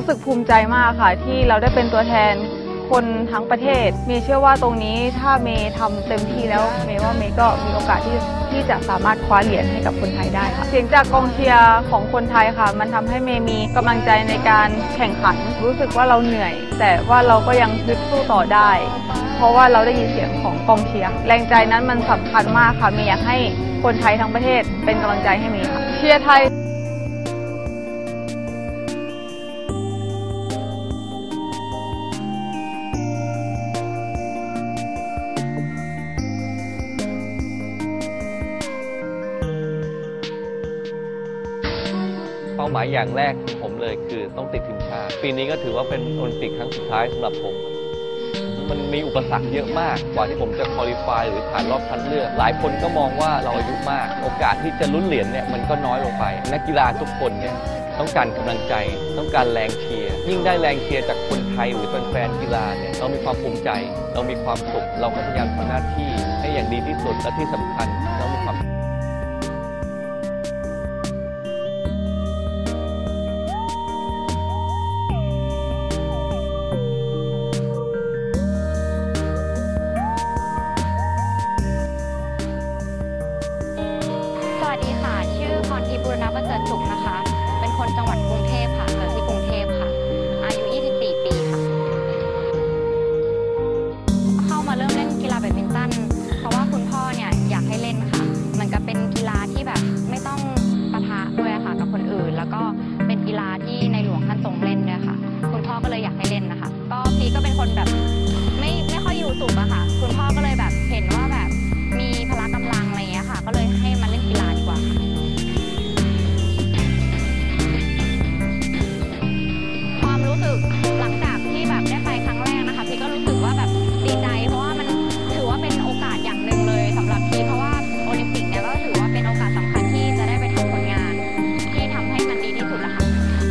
รู้สึกภูมิใจมากค่ะที่เราได้เป็นตัวแทนคนทั้งประเทศเมย์เชื่อว่าตรงนี้ถ้าเมย์ทำเต็มที่แล้วเมย์ว่าเมย์ก็มีโอกาสที่จะสามารถคว้าเหรียญให้กับคนไทยได้ค่ะเสียงจากกองเชียร์ของคนไทยค่ะมันทำให้เมย์มีกำลังใจในการแข่งขันรู้สึกว่าเราเหนื่อยแต่ว่าเราก็ยังฮึดสู้ต่อได้เพราะว่าเราได้ยินเสียงของกองเชียร์แรงใจนั้นมันสำคัญมากค่ะเมย์อยากให้คนไทยทั้งประเทศเป็นกำลังใจให้เมย์ค่ะเชียร์ไทยเป้าหมายอย่างแรกของผมเลยคือต้องติดทีมชาติปีนี้ก็ถือว่าเป็นโอลิมปิกครั้งสุดท้ายสำหรับผมมันมีอุปสรรคเยอะมากกว่าที่ผมจะควอลิฟายหรือผ่านรอบคัดเลือกหลายคนก็มองว่าเราอายุมากโอกาสที่จะลุ้นเหรียญเนี่ยมันก็น้อยลงไปนักกีฬาทุกคนเนี่ยต้องการกำลังใจต้องการแรงเชียร์ยิ่งได้แรงเชียร์จากคนไทยหรือแฟนๆกีฬาเนี่ยเรามีความภูมิใจเรามีความสุขเราก็พยายามทำหน้าที่ให้อย่างดีที่สุดและที่สำคัญเรามีความสวัสดีค่ะชื่อพรทิพย์ บุรณประเสริฐสุขนะคะเป็นคนจังหวัดกรุงเทพค่ะเกิดที่กรุงเทพค่ะอายุ24 ปีค่ะเข้ามาเริ่มเล่นกีฬาแบดมินตันเพราะว่าคุณพ่อเนี่ยอยากให้เล่นค่ะเหมือนกับเป็นกีฬาที่แบบไม่ต้องปะทะด้วยค่ะกับคนอื่นแล้วก็เป็นกีฬาที่ในหลวงท่านทรงเล่นด้วยค่ะคุณพ่อก็เลยอยากให้เล่นนะคะก็พี่ก็เป็นคนแบบไม่ค่อยอยู่สุขอะค่ะคุณพ่อก็เลยแบบเห็นว่าแบบมีพละกำลังอะไรเงี้ยค่ะก็เลยให้มาเล่นกีฬาดีกว่าค่ะความรู้สึกหลังจากที่แบบได้ไปครั้งแรกนะคะพี่ก็รู้สึกว่าแบบดีใจเพราะว่ามันถือว่าเป็นโอกาสอย่างหนึ่งเลยสำหรับพี่เพราะว่าโอลิมปิกเนี่ยก็ถือว่าเป็นโอกาสสำคัญที่จะได้ไปทำผลงานที่ทำให้มันดีที่สุดละค่ะ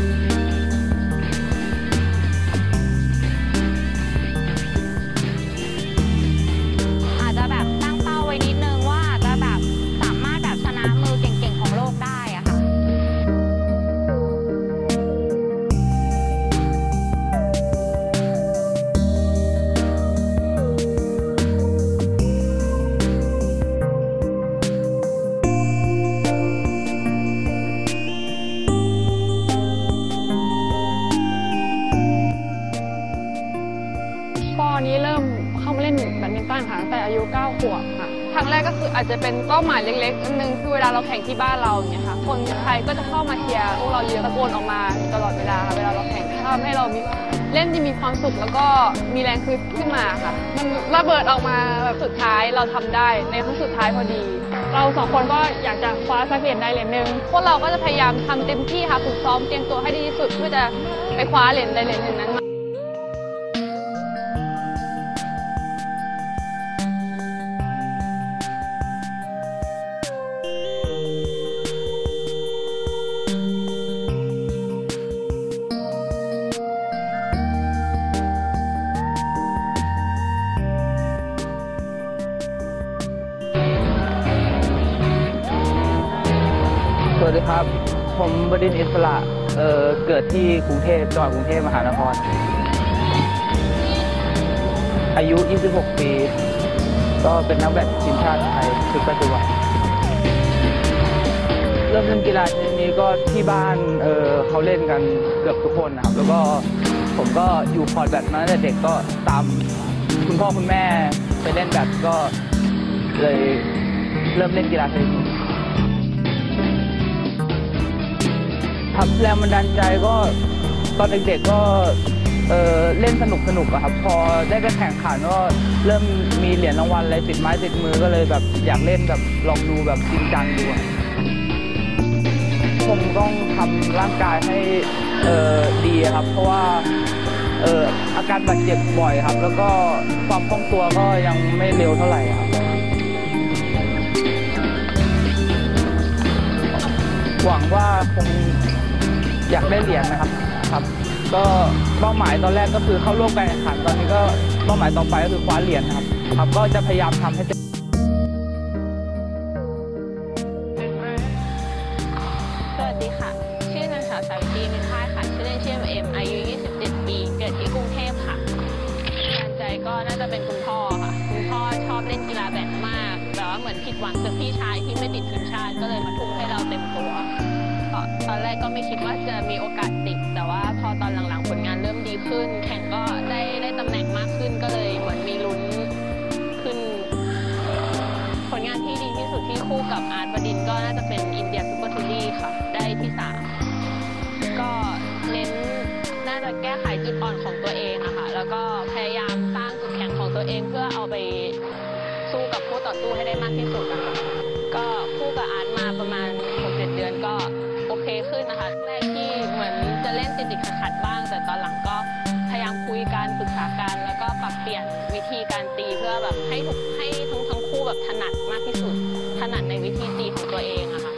อาจจะแบบตั้งเป้าไว้นิดนึงว่าจะแบบสามารถแบบชนะมือเก่งๆของโลกได้อะค่ะปอนี้เริ่มเข้ามาเล่นแบดมินตันค่ะตั้งแต่อายุ9 ขวบค่ะครั้งแรกก็คืออาจจะเป็นเป้าหมายเล็กๆอันนึงคือเวลาเราแข่งที่บ้านเราเนี่ยค่ะคนไทยก็จะเข้ามาเชียร์พวกเราเยอะตะโกนออกมาตลอดเวลาค่ะเวลาเราแข่งทำให้เรามีเล่นที่มีความสุขแล้วก็มีแรงขึ้นมาค่ะมันระเบิดออกมาแบบสุดท้ายเราทำได้ในครั้งสุดท้ายพอดีเราสองคนก็อยากจะคว้าสักเหรียญใดเหรียญหนึ่งพวกเราก็จะพยายามทำเต็มที่ค่ะฝึกซ้อมเตรียมตัวให้ดีที่สุดเพื่อจะไปคว้าเหรียญใดเหรียญหนึ่งนั้นสวัสดีครับผมบดินทร์ อิสระเกิดที่กรุงเทพจังหวัดกรุงเทพมหานครอายุ26 ปีก็เป็นนักแบดทีมชาติไทยชุดปัจจุบันเริ่มเล่นกีฬาชนิดนี้ก็ที่บ้านเขาเล่นกันเกือบทุกคนนะครับแล้วก็ผมก็อยู่คอร์ตแบดมาตั้งแต่เด็กก็ตามคุณพ่อคุณแม่ไปเล่นแบดก็เลยเริ่มเล่นกีฬาชนิดนี้ครับแรงบันดาลใจก็ตอนเด็กๆก็เล่นสนุกอะครับพอได้ไปแข่งขันก็เริ่มมีเหรียญรางวัลอะไรติดไม้ติดมือก็เลยแบบอยากเล่นแบบลองดูแบบจริงจังดูผมต้องทำร่างกายให้ดีครับเพราะว่าอาการบาดเจ็บบ่อยครับแล้วก็ความคล่องตัวก็ยังไม่เร็วเท่าไหร่ครับหวังว่าคงอยากได้เหรียญนะครับก็เป้าหมายตอนแรกก็คือเข้าร่วมการแข่งขันตอนนี้ก็เป้าหมายต่อไปก็คือคว้าเหรียญครับก็จะพยายามทำให้สวัสดีค่ะชื่อนางสสาวสาวิตรีมิตรพาสค่ะชื่อเล่นชื่อเอ็มอายุ 27 ปี เกิดที่กรุงเทพค่ะการใจก็น่าจะเป็นคุณพ่อค่ะคุณพ่อชอบเล่นกีฬาแบดมากแต่ว่าเหมือนผิดหวังจากพี่ชายที่ไม่ติดทีมชาติก็เลยมาทุ่มให้เราเต็มตัวตอนแรกก็ไม่คิดว่าจะมีโอกาสติดแต่ว่าพอตอนหลังๆผลงานเริ่มดีขึ้น แข่งก็ได้ตำแหน่งมากขึ้นก็เลยเหมือนมีลุ้นขึ้นผลงานที่ดีที่สุดที่คู่กับอาร์ตบดินทร์ก็น่าจะเป็นอินเดียซูเปอร์ทูรี่ค่ะได้ที่ 3ก็เน้นน่าจะแก้ไขจุดอ่อนของตัวเองอะค่ะแล้วก็พยายามสร้างจุดแข็งของตัวเองเพื่อเอาไปสู้กับคู่ต่อสู้ให้ได้มากที่สุดนะคะก็คู่กับอาร์ตมาประมาณ 6-7 เดือนก็โอเคขึ้นนะคะแรกที่เหมือนจะเล่นติดๆขัดๆบ้างแต่ตอนหลังก็พยายามคุยกันปรึกษากันแล้วก็ปรับเปลี่ยนวิธีการตีเพื่อแบบให้ทั้งคู่แบบถนัดมากที่สุดถนัดในวิธีตีของตัวเองอะค่ะ